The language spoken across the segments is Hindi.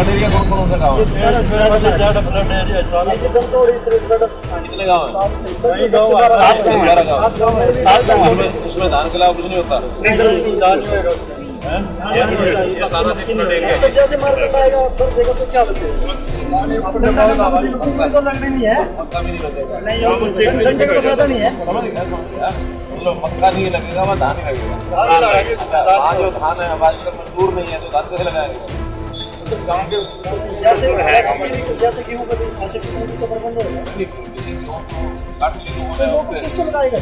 फ्लड एरिया कौन सा गाँव है? कितने गाँव है? 7 गाँव। उसमें धान के अलावा कुछ नहीं होता? ये सारा फ्लड एरिया जैसे मार्केट आएगा फिर देखो तो क्या बचेगा? तो लगने नहीं है, मक्का भी नहीं बचेगा। घंटे का फायदा नहीं है। समझ गया मतलब मक्का नहीं लगेगा, वहाँ धान ही लगेगा। वहाँ जो धान है अब आजकल मजदूर नहीं है तो धान कैसे लगाएंगे? गाँव के जैसे गेहूँ का ऐसे किसान तो प्रबंध होगा, किसको लगाएगा?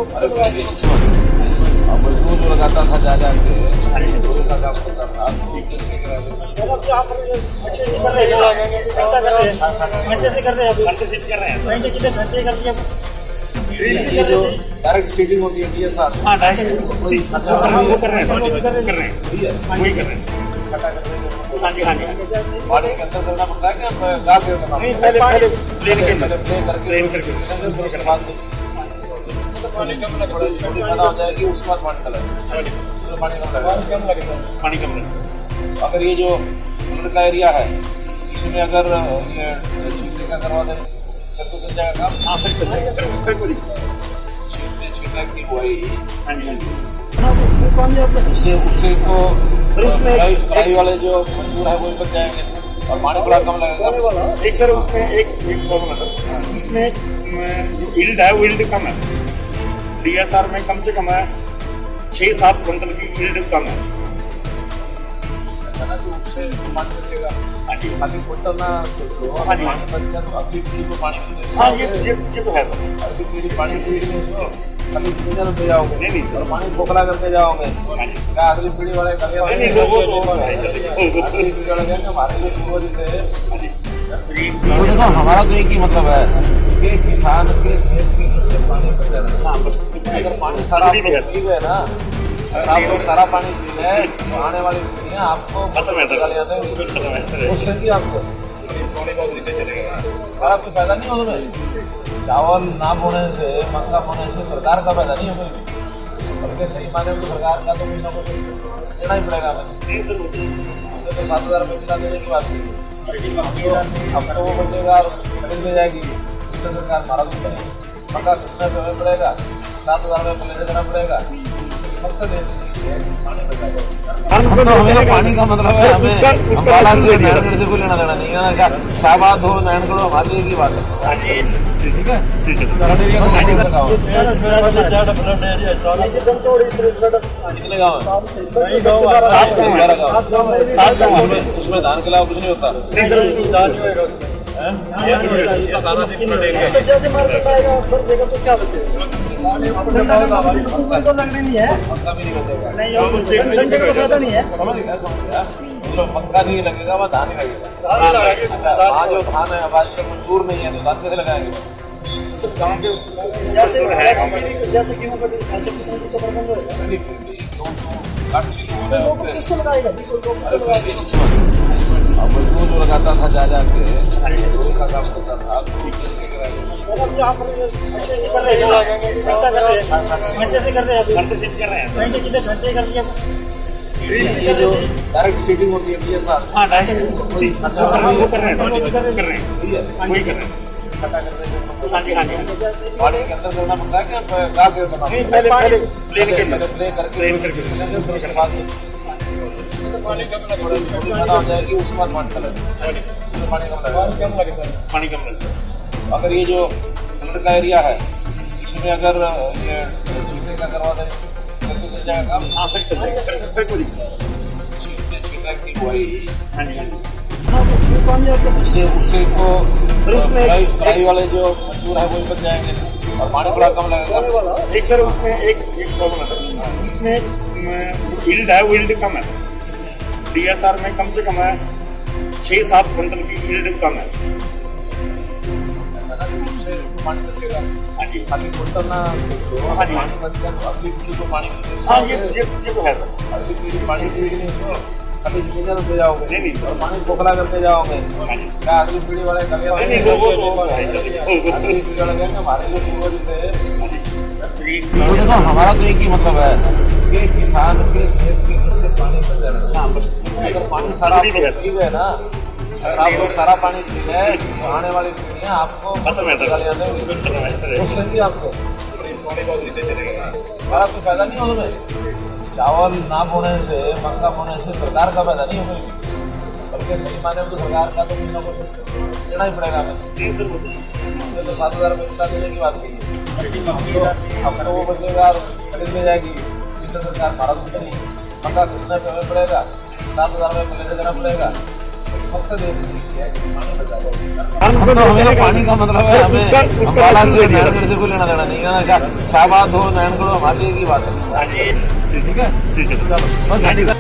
अब मजदूर जो लगाता था जा जाके का काम करता था, छंटे से कर रहे हैं, छंटे कर दिया। ये जो डायरेक्ट सीडिंग होती है DSR, वो कर रहे हैं, वही कर रहे हैं। पानी के अंदर करना पड़ता है कि गा के करना नहीं, पड़ता है? पहले प्लेन के अंदर प्लेन करके उसके बाद थोड़ी पैदा हो जाएगी, उसके बाद पानी डालेगा, पानी कम लगेगा। पानी कम लगेगा। अगर ये जो फ्लड का एरिया है इसमें अगर ये छींटे का करवा दें फिर तो चल जाएगा काम। हाँ, फिर छींटे की बुआई कामयाब उससे तो उसमें कढ़ाई वाले जो मजदूर है वो बच जाएंगे और पानी थोड़ा कम लगेगा। एक सर उसमें एक प्रॉब्लम है, इसमें जो यील्ड है वो यील्ड कम है। DSR में कम से कम है 6-7 क्विंटल की यील्ड कम है। उससे पानी बचेगा। हाँ जी, बाकी क्विंटल ना सोचो, हाँ जी, पानी बच गया तो अगली पीढ़ी को पानी नहीं देगा। हाँ ये तो है सर। अगली पीढ़ी पानी पीएगी उसको कभी इंजन पे जाओगे नहीं और पानी खोखला करके जाओगे, क्या अगली पीढ़ी वाले कभी अगली पीढ़ी वाले कहेंगे हमारे लिए पूर्वज थे। देखो हमारा तो एक ही मतलब है कि किसान के खेत के नीचे पानी बच जाए। अगर पानी सारा पी गए ना, आप लोग सारा पानी पी गए तो आने वाली पीढ़ियाँ आपको गालियाँ देंगी, उससे भी आपको सारा कोई फायदा नहीं होगा। चावल ना बोने से, मक्का बोने से सरकार का फायदा नहीं होगा, बल्कि सही माने में तो सरकार का तो कुछ ना कुछ देना ही पड़ेगा हमें। तो 7,000 रुपये किला देने की बात थी, अब तो वो बचेगा खरीद ले जाएगी तो सरकार हमारा कुछ नहीं। मक्का कितने रुपये में पड़ेगा? 7,000 रुपये पहले से देना पड़ेगा। मकसद है पानी बचाएगा। हमें पानी का मतलब है हमें अम्बाला से नैनगढ़ से कोई लेना देना नहीं है ना। शाहबाद हो नैनगढ़ हो हमारे लिए की बात है। ठीक है, कितने गाँव है? 7 गाँव। उसमें धान के अलावा कुछ नहीं होता? ये सारा फ्लड एरिया जैसे मार्केट आएगा फिर देखो तो क्या बचेगा? तो लगने नहीं है, मक्का भी नहीं बचेगा। घंटे का फायदा नहीं है। समझ गया मतलब मक्का नहीं लगेगा, वहाँ धान ही लगेगा। वहाँ जो धान है अब आजकल मजदूर नहीं है तो धान कैसे लगाएंगे? गाँव के जैसे गेहूँ का ऐसे किसान तो प्रबंध होगा, किसको लगाएगा? अब मजदूर जो लगाता था जा जाके का काम करता था, छंटे से कर रहे हैं, छंटे कर दिया। ये जो डायरेक्ट सीडिंग होती है DSR, हाँ डायरेक्ट वो कर रहे हैं, वही कर रहे हैं। पानी के अंदर करना पड़ता है कि गा के करना पड़ता है? पहले प्लेन के अंदर प्ले करके उसके बाद थोड़ी पैदा हो जाएगी, उसके बाद पानी डालेगा, पानी कम लगेगा। पानी कम लगेगा। अगर ये जो फ्लड का एरिया है इसमें अगर ये छींटे का करवा दें फिर तो चल जाएगा काम। हाँ, फिर छींटे की बुआई कामयाब उससे तो उसमें कढ़ाई वाले जो मजदूर है वो बच जाएंगे और पानी थोड़ा कम लगेगा। एक सर उसमें एक प्रॉब्लम है, इसमें जो यील्ड है वो यील्ड कम है। DSR में कम से कम है 6-7 क्विंटल की यील्ड कम है। उससे पानी बचेगा। हाँ जी, बाकी क्विंटल ना सोचो, हाँ जी, पानी बच गया तो अगली पीढ़ी को पानी नहीं देगा। हाँ ये तो है सर। अगली पीढ़ी पानी पीएगी नहीं उसको कभी इंजन पे जाओगे, नहीं और पानी खोखला करके जाओगे, क्या अगली पीढ़ी वाले कभी अगली पीढ़ी वाले कहेंगे हमारे लिए पूर्वज थे। देखो हमारा तो एक ही मतलब है कि किसान के खेत के नीचे पानी बच जाए। अगर पानी सारा पी गए ना, आप लोग सारा पानी पी रहे हैं, तो आने वाली पीढ़ियां आपको गालियां देंगी, उससे भी आपको बड़ा कोई फायदा नहीं हो उसमें। चावल ना बोने से, मक्का बोने से सरकार का फायदा नहीं हो कोई, बल्कि सही माने में तो सरकार का तो कुछ ना कुछ देना ही पड़ेगा हमें। तो 7,000 रुपये कितना देने की बात की, आपको वो बचेगा, खरीद ले जाएगी जितना सरकार मारा दूध नहीं, मक्का खरीदना पे हमें पड़ेगा, 7,000 रुपये पहले से देना पड़ेगा। मकसद ये है कि पानी बचा दो। हमें पानी का मतलब है हमें अम्बाला से नैनगढ़ से कोई लेना देना नहीं है ना, शाहबाद हो नैनगढ़ हो हमारी की बात है। ठीक है ठीक है चलो बस।